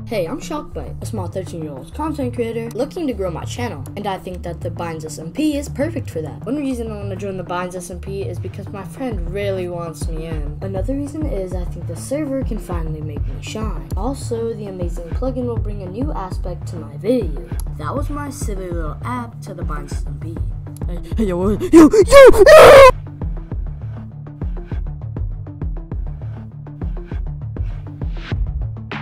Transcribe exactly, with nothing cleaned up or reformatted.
Hey, I'm Shockbite, a small thirteen-year-old content creator looking to grow my channel, and I think that the Binds S M P is perfect for that. One reason I want to join the Binds S M P is because my friend really wants me in. Another reason is I think the server can finally make me shine. Also, the amazing plugin will bring a new aspect to my video. That was my silly little app to the Binds S M P. Hey, hey, yo, yo, yo!